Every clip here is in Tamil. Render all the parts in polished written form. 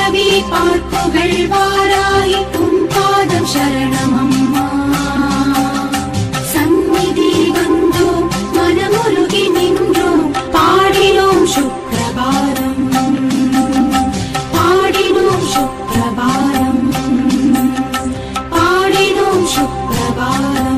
பிறவி பார்ப்புகள் வாராய் உன் பாதம் சரணமம்மா சந்நிதி வந்தோம் மனமுருகி நின்றோம் பாடினோம் சுப்ரபாதம் பாடினோம் சுப்ரபாதம் பாடினோம் சுப்ரபாதம்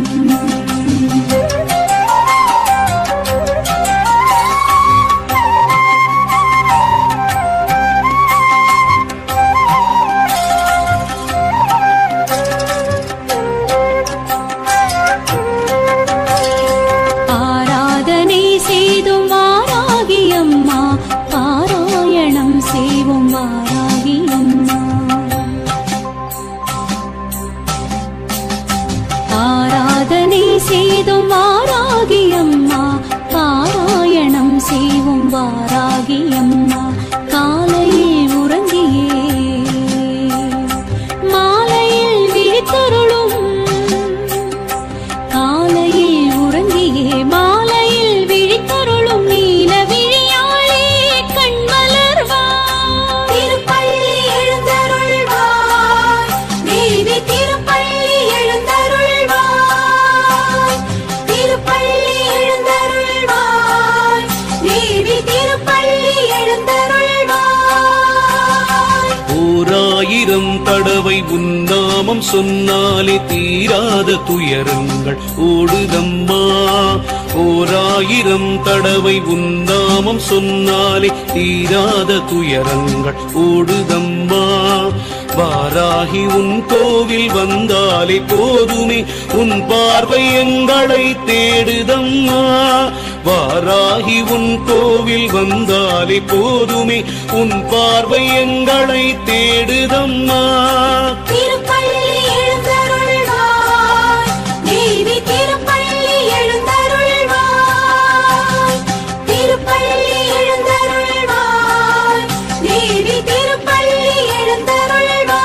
தடவை உன்னாமம் சொன்னாலே தீராத துயரங்கள் ஓடுதம்மா ஓராயிரம் தடவை உன்னாமம் சொன்னாலே தீராத துயரங்கள் ஓடுதம்மா வாராகி உன் கோவில் வந்தாலே போதுமே உன் பார்வை எங்களை தேடுதம்மா வாராகி உன் கோவில் வந்தாலே போதுமே உன் பார்வை எங்களை தேடுதம்மா திருப்பள்ளி எழுந்தருள்வாய் தேவி திருப்பள்ளி எழுந்தருள்வாய் திருப்பள்ளி எழுந்தருள்வாய் தேவி திருப்பள்ளி எழுந்தருள்வாய்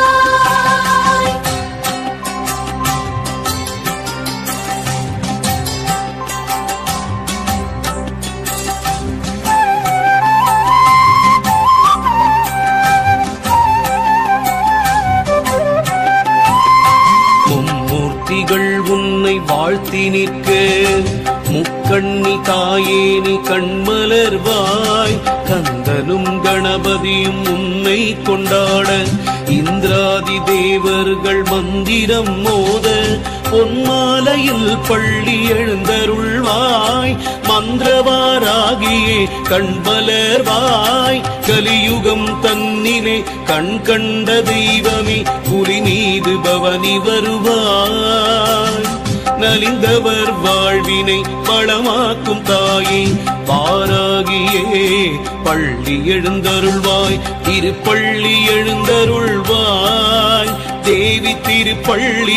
உன்னை வாழ்த்தி நிற்க முக்கண்ணி தாயே நீ கண்மலர்வாய் கந்தனும் கணபதியும் உன்னை கொண்டாட இந்திராதி தேவர்கள் மந்திரம் மோத பொன்மாலையில் பள்ளி எழுந்தருள்வாய் மந்திரவாராகியே கண்மலர்வாய் கலியுகம் தன்னிலே கண் கண்ட தெய்வமே புலி மீது பவனி வருவாய் நலிந்தவர் வாழ்வினை வளமாக்கும் தாயே பாராகியே பள்ளி எழுந்தருள்வாய் திருப்பள்ளி எழுந்தருள்வாய் தேவி திருப்பள்ளி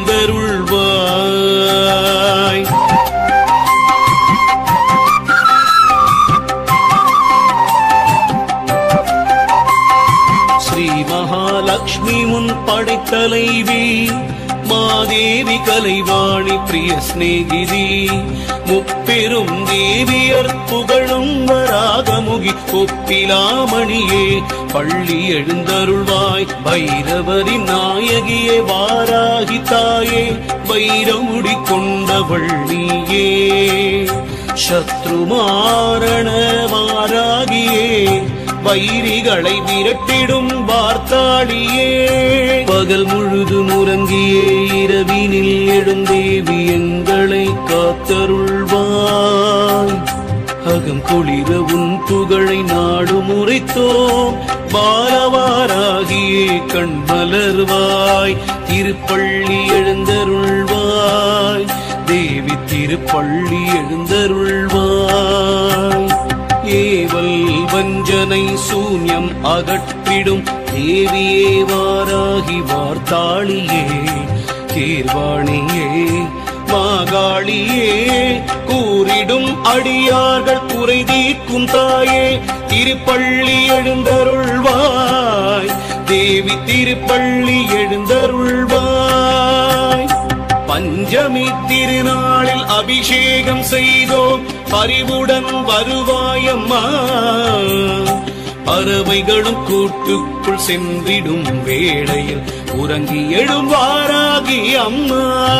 எழுந்தருள்வாய் ஸ்ரீ மகாலட்சுமி முன் படைத்தலைவி மாதேவி கலைவாணி பிரிய ஸ்நேகிதி முப்பெரும் தேவியர் புகழும் வராகமுகி ஒப்பிலாமணியே பள்ளி எழுந்தருள்வாய் பைரவரின் நாயகியே வாராகி தாயே வைரமுடி கொண்டவள் நீயே சத்ருமாரண வாராகியே வைரிகளை விரட்டிடும் வார்த்தாளியே பகல் முழுதும் உறங்கியே இரவினில் எழுந்தேவி எங்களை காத்தருள்வாய் அகம் குளிர உன் புகழை நாடு முறைத்தோம் பாலவாராகியே கண்மலர்வாய் திருப்பள்ளி எழுந்தருள்வாய் தேவி திருப்பள்ளி எழுந்தருள்வாய் ஏவல் வஞ்சனை சூன்யம் அகற்றிடும் தேவியே வாராகி வார்த்தாளியே கீர்வாணியே மாகாளியே கூறிடும் அடியார்கள் குறை தீர்க்கும் தாயே திருப்பள்ளி எழுந்தருள்வாய் தேவி திருப்பள்ளி எழுந்தருள்வாய் பஞ்சமி திருநாளில் அபிஷேகம் செய்தோம் பரிவுடன் வருவாயம்மா பறவைகளும் கூட்டுக்குள் சென்றிடும் வேளையில் உறங்கி எழுவாராகி அம்மா.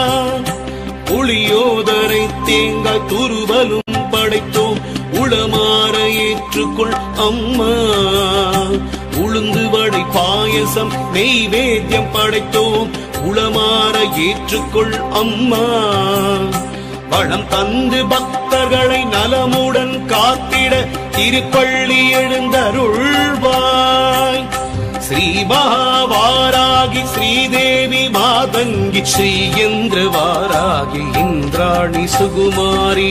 புளியோதரை தேங்காய் துருவலும் படைத்தோம், உளமாற ஏற்றுக்கொள் அம்மா. உளுந்து வடை பாயசம் நெய்வேத்தியம் படைத்தோம், உளமாற ஏற்றுக்கொள் அம்மா. வளம் தந்து பக்தர்களை நலமுடன் காத்திட திருப்பள்ளி எழுந்தருள்வாய். ஸ்ரீ மகாவாராகி ஸ்ரீதேவி மாதங்கி ஸ்ரீயந்திர வாராகி இந்திராணி சுகுமாரி.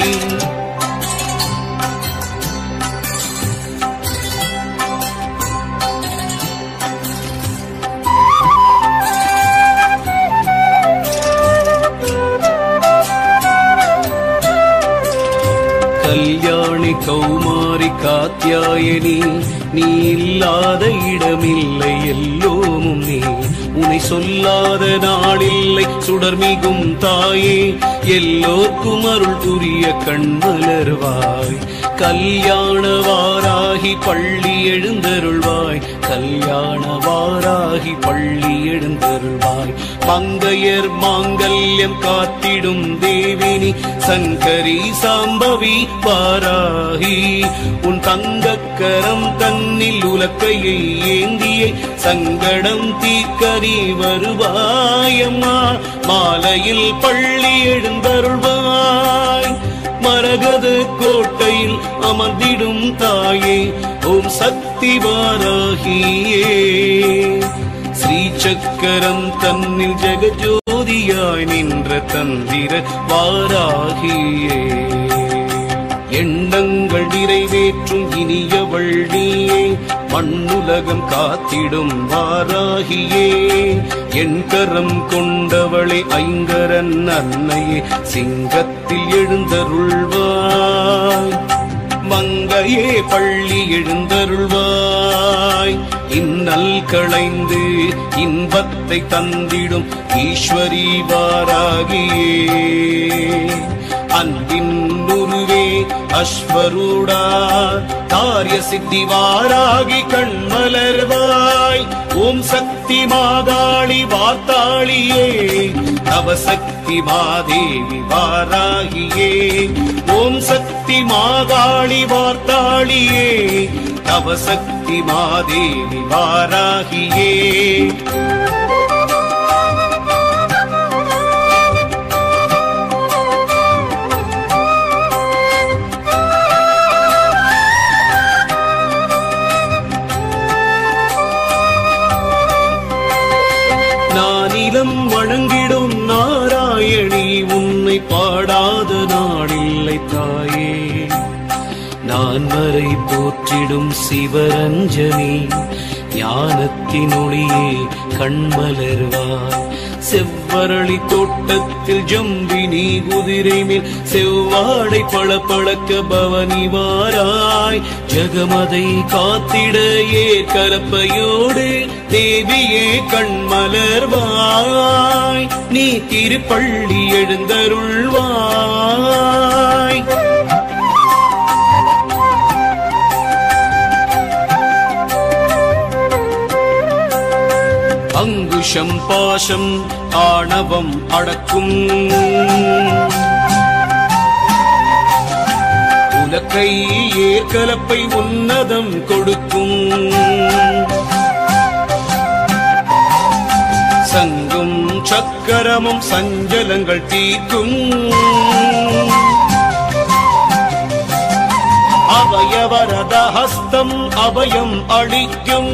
கல்யாணி கௌமாரி காத்யாயனி, நீ இல்லாத இடமில்லை எல்லோமும் நீ. உன்னை சொல்லாத நாளில்லை சுடர்மிகும் தாயே, எல்லோர்க்கும் அருள் புரிய கண்மலர்வாய். கல்யாண வாராகி பள்ளி எழுந்தருள்வாய், கல்யாண வாராகி பள்ளி எழுந்தருள்வாய். மங்கையர் மாங்கல்யம் காத்திடும் தேவினி சங்கரி சாம்பவி வாராகி. உன் தங்கக்கரம் தன்னில் உலக்கையை ஏந்தியே சங்கடம் தீக்கரி வருவாயம்மா. மாலையில் பள்ளி எழுந்தருள்வாய், மரகத கோட்டையில் அமர்ந்திடும் தாயே, ஓம் சக்தி வாராகியே. ஸ்ரீ சக்கரம் தன்னில் ஜெகஜோதியாய் நின்ற தந்திர வாராகியே. எண்ணங்கள் நிறைவேற்றும் இனியவள் நீயே, மண்ணுலகம் காத்திடும் வாராகியே. என் கரம் கொண்டவளே ஐங்கரன் அன்னையே, சிங்கத்தில் எழுந்தருள்வாய். மங்கையே பள்ளி எழுந்தருள்வாய். இன்னல் களைந்து இன்பத்தை தந்திடும் ஈஸ்வரி வாராகியே. அன்பின் உருவே அஸ்வரூடா, காரிய சித்தி வாராகி கண்மலர்வாய். ஓம் சக்தி மாதாளி வார்த்தாளியே, நவசக்தி மாதேவி வாராகியே. ஓம் சக்தி மாதாளி வார்த்தாளியே, நவசக்தி மாதேவி வாராகியே. நானிலம் வணங்கிடும் நாராயணி, உன்னை பாடாத நாடில்லை தாயே. நான் வரை போற்றிடும் சிவரஞ்சனி, ஞானத்தின் ஒளியே கண்மலர்வாய். செவ்வரளி தோட்டத்தில் ஜம்பினி குதிரை மேல் செவ்வாடை பளபளக்க பவனி வாராய். ஜகமதை காத்திட ஏற்கலப்பையோடு தேவியே கண்மலர்வாய். நீ திருப்பள்ளி எழுந்தருள்வாய். அங்குஷம் பாசம் ஆணவம் அடக்கும், உலக்கை ஏற்கலப்பை உன்னதம் கொடுக்கும். சங்கும் சக்கரமும் சஞ்சலங்கள் தீர்க்கும். அபயவரத ஹஸ்தம் அபயம் அளிக்கும்.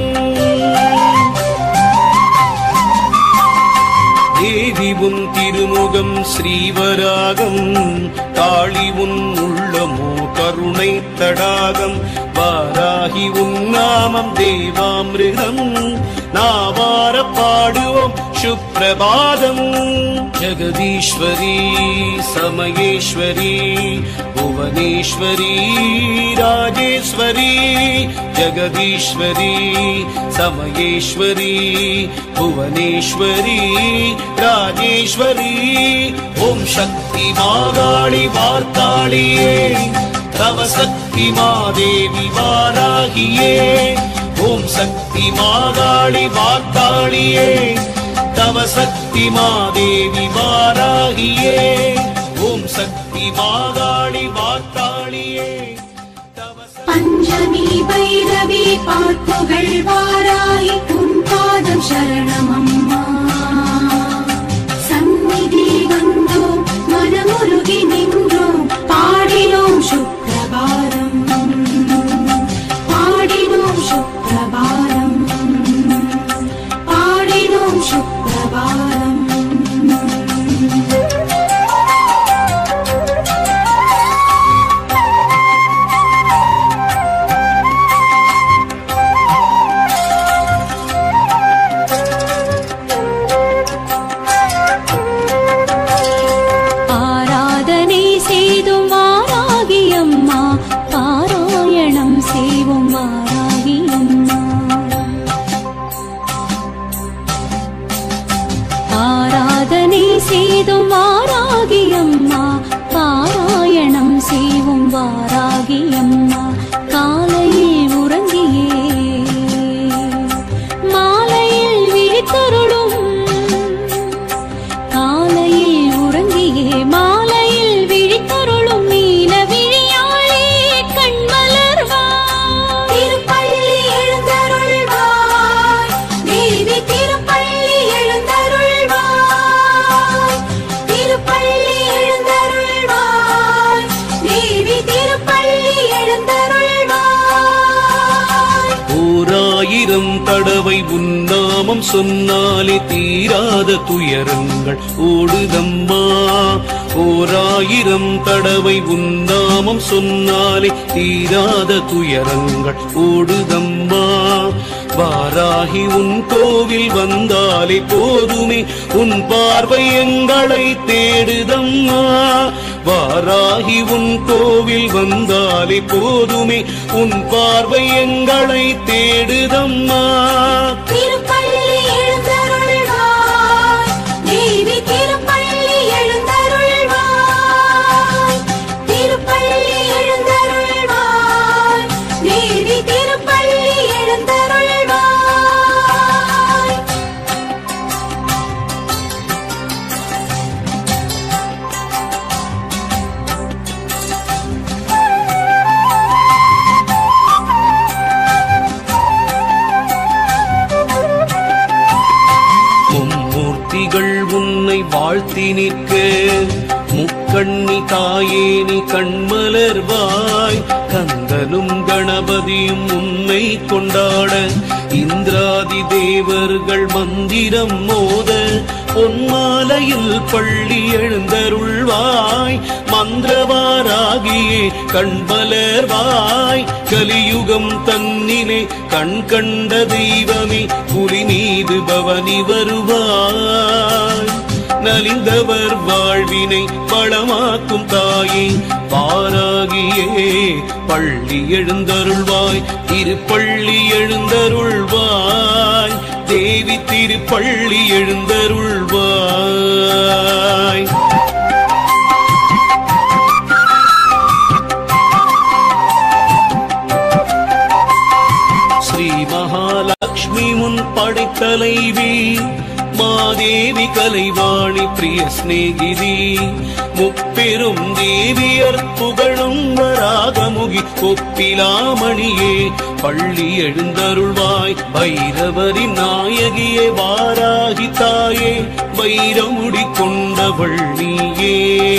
தேவி உன் திருமுகம் ஸ்ரீவராகம், காளி உன் உள்ளமோ கருணை தடாகம். வாராகி உன் நாமம் தேவாமிருதம், நாவார பாடுவோம் சுப்ரபாதம். ஜெகதீஸ்வரி சமயேஸ்வரி புவனேஸ்வரி ராஜேஸ்வரி. ஜெகதீஸ்வரி சமயேஸ்வரி புவனேஸ்வரி ராஜேஸ்வரி. ஓம் சக்தி மாகாளி வார்த்தாளியே, தவ சக்தி மாதேவி வாராகியே ஓம் சக்தி மாகாளி வார்த்தாளியே தவ சக்தி மாதேவி வாராகியே ஓம் சக்தி மாகாளி வார்த்தாளியே பஞ்சமி பைரவி பார்ப்புகள் வாராய் உன் பாதம் சரணமம்மா சந்நிதி வந்தோம் மனமுருகி நின்றோம் பாடினோம் சுப்ரபாதம் பாடினோம் சுப்ரபாதம் பாடினோம் சுப்ரபாதம் தடவை உன்னாமம் சொன்னாலே தீராத துயரங்கள் ஓடுதம்மா ஓராயிரம் தடவை உன்னாமம் சொன்னாலே தீராத துயரங்கள் ஓடுதம்மா வாராகி உன் கோவில் வந்தாலே போதுமே உன் பார்வை எங்களை தேடுதம்மா வாராகி உன் கோவில் வந்தாலே போதுமே உன் பார்வை எங்களை தேடுதம்மா திருப்பள்ளி எழுந்தருள்வாய் தேவி திருப்பள்ளி எழுந்தருள்வாய் திருப்பள்ளி எழுந்தருள்வாய் தேவி திருப்பள்ளி எழுந்தருள்வாய் உன்னை வாழ்த்தி நிற்க முக்கண்ணி தாயே நீ கண்மலர்வாய் கந்தனும் கணபதியும் உன்னை கொண்டாட இந்திராதி தேவர்கள் மந்திரம் மோத பொன்மாலையில் பள்ளி எழுந்தருள்வாய் மந்திரவாராகியே கண்மலர்வாய் கலியுகம் தன்னிலே கண் கண்ட தெய்வமே புலி மீது பவனி வருவாய் நலிந்தவர் வாழ்வினை வளமாக்கும் தாயே வாராகியே பள்ளி எழுந்தருள்வாய் திருப்பள்ளி எழுந்தருள்வாய் தேவி திருப்பள்ளி எழுந்தருள்வாய் ஸ்ரீ மகாலட்சுமி முன் படைத்தலைவி மாதேவி கலைவாணி பிரிய ஸ்நேகிதி முப்பெரும் தேவியர் புகழும் வராகமுகி ஒப்பிலாமணியே பள்ளி எழுந்தருள்வாய் பைரவரின் நாயகியே வாராகி தாயே வைரமுடி கொண்டவள் நீயே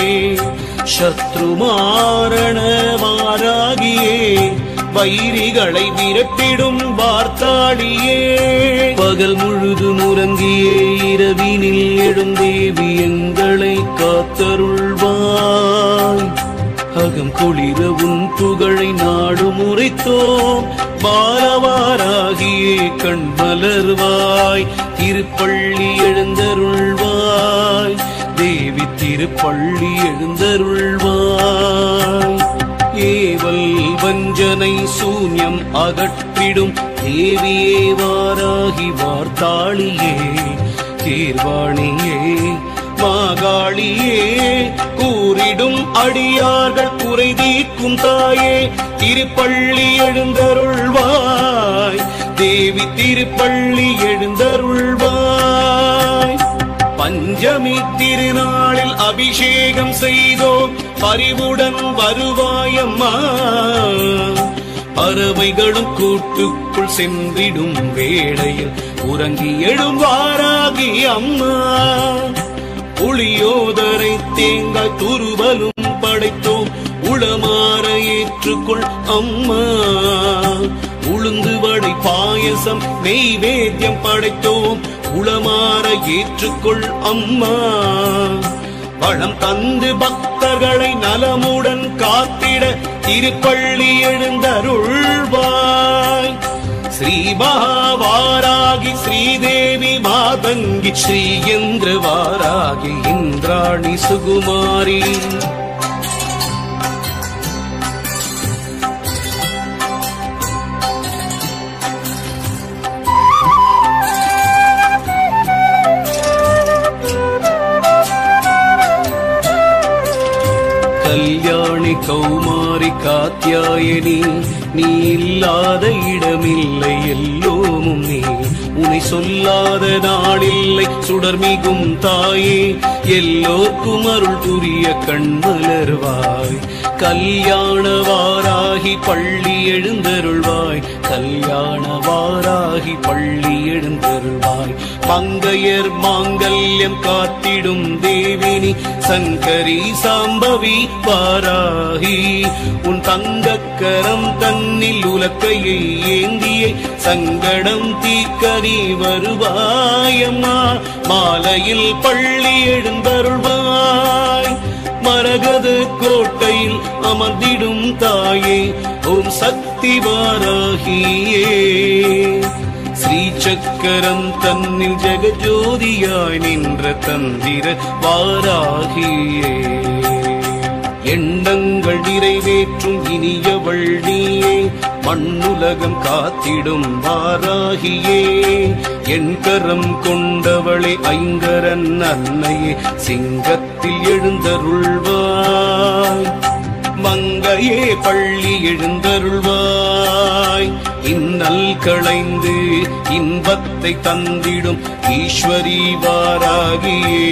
சத்ருமாரண வாராகியே வைரிகளை விரட்டிடும் வார்த்தாடியே பகல் முழுதும் உறங்கியே இரவினில் எழுந்தேவி எங்களை காத்தருள்வாய் அகம் குளிர உன் புகழை நாடு முறைத்தோம் பாலவாராகியே கண் மலர்வாய் திருப்பள்ளி எழுந்தருள்வாய் தேவி திருப்பள்ளி எழுந்தருள்வாய் ஏவல் வஞ்சனை சூன்யம் அகற்றிடும் தேவியே வாராகி வார்த்தாளியே தீர்வாணியே மாகாளியே கூறிடும் அடியார்கள் குறை தீர்க்கும் தாயே திருப்பள்ளி எழுந்தருள்வாய். தேவி திருப்பள்ளி எழுந்தருள்வாய். பஞ்சமி திருநாளில் அபிஷேகம் செய்தோம் பரிவுடன் வருவாயம்மா. பறவைகளும் கூட்டுக்குள் சென்றிடும் வேளையில் உறங்கி எழுவாராகி அம்மா. புளியோதரை தேங்காய் துருவலும் படைத்தோம் உளமாற ஏற்றுக்கொள் அம்மா. உளுந்து வடை பாயசம் நெய்வேத்தியம் படைத்தோம் உளமாற ஏற்றுக்கொள் அம்மா. பழம் தந்து பக்தர்களை நலமுடன் காத்திட திருப்பள்ளி எழுந்தருள்வாய். ஸ்ரீ மகாவாராகி ஸ்ரீதேவி மாதங்கி ஸ்ரீயந்திர வாராகி இந்திராணி சுகுமாரி. கல்யாணி கௌமாரி காத்யாயனி நீ இல்லாத இடமில்லை எல்லோமும் நீ. உன்னை சொல்லாத நாளில்லை சுடர்மிகும் தாயே எல்லோர்க்கும் அருள் புரிய கண்மலர்வாய். கல்யாண வாராகி பள்ளி எழுந்தருள்வாய். கல்யாண வாராகி பள்ளி எழுந்தருள்வாய். மங்கையர் மாங்கல்யம் காத்திடும் தேவினி சங்கரி சாம்பவி வாராகி. உன் தங்கக்கரம் தன்னில் உலக்கையை ஏந்தியே சங்கடம் தீக்கரி வருவாயம்மா. மாலையில் பள்ளி எழுந்தருள்வாய். மரகத கோட்டையில் அமர்ந்திடும் தாயே ஓம் சக்தி வாராகியே. ஸ்ரீ சக்கரம் தன்னில் ஜெகஜோதியாய் நின்ற தந்திர வாராகியே. எண்ணங்கள் நிறைவேற்றும் இனியவள் நீயே மண்ணுலகம் காத்திடும் வாராகியே. என் கரம் கொண்டவளே ஐங்கரன் அன்னையே சிங்கத்தில் எழுந்தருள்வாய். மங்கையே பள்ளி எழுந்தருள்வாய். இன்னல் களைந்து இன்பத்தை தந்திடும் ஈஸ்வரி வாராகியே.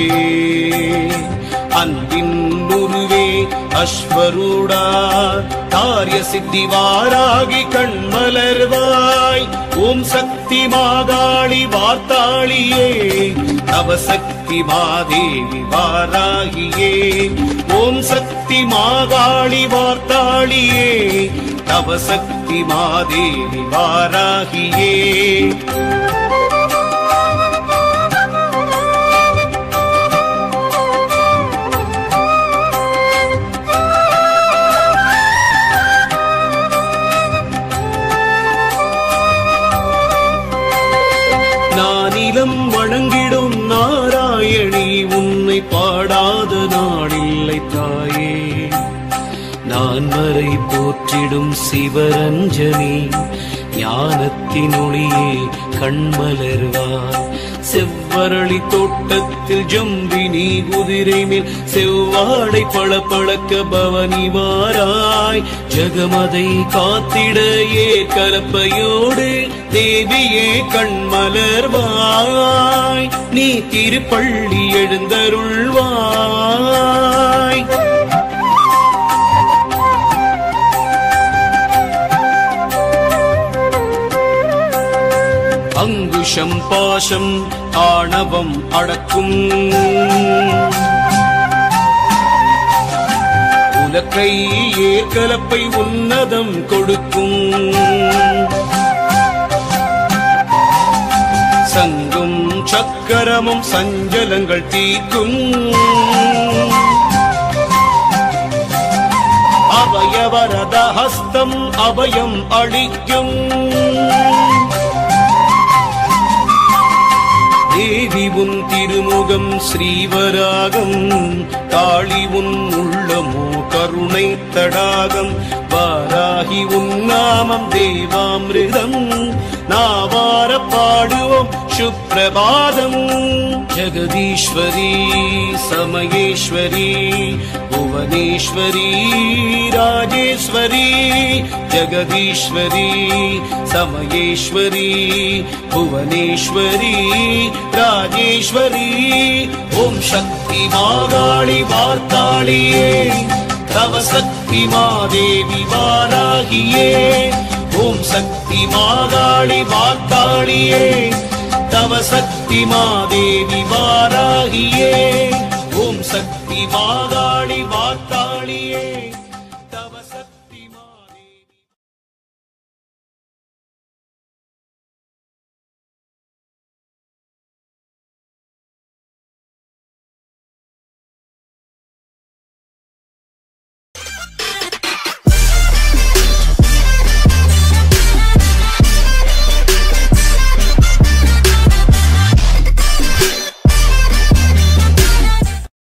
அன்பின் உருவே அஸ்வரூடா காரிய சித்தி வாராகி கண்மலர்வாய். ஓம் சக்தி மாகாளி வார்த்தாளியே நவசக்தி மாதேவி வாராகியே. ஓம் சக்தி மாகாளி வார்த்தாளியே நவசக்தி மாதேவி வாராகியே. நானிலம் வணங்கிடும் நாராயணி உன்னை பாடாத நாளில்லை தாயே. நான் வரை போற்றிடும் சிவரஞ்சனி ஞானத்தின் ஒளியே கண்மலர்வாய். செவ்வரளி தோட்டத்தில் ஜம்பினி குதிரை மேல் செவ்வாடை பளபளக்க பவனி வாராய். ஜகமதை காத்திட ஏற்கலப்பையோடு தேவியே கண்மலர்வாய். நீ திருப்பள்ளி எழுந்தருள்வாய். அங்குஷம் பாசம் ஆணவம் அடக்கும் உலக்கை ஏற்கலப்பை உன்னதம் கொடுக்கும். சங்கும் சக்கரமும் சஞ்சலங்கள் தீர்க்கும். அபயவரத ஹஸ்தம் அபயம் அளிக்கும். தேவி உன் திருமுகம் ஸ்ரீவராகம். காளி உன் உள்ளமோ கருணை தடாகம். வாராகி உன் நாமம் தேவாமிருதம். நாவார பாடுவோம் सुप्रभातम् जगदीश्वरी समयेश्वरी भुवनेश्वरी राजेश्वरी जगदीश्वरी समयेश्वरी भुवनेश्वरी राजेश्वरी ओम शक्ति मागाळि वार्ताळिये तव शक्ति मा देवी वाराहिये ओम शक्ति मागाळि वार्ताळिये तव शक्ति मा देवी वाराहिये ओम शक्ति मागा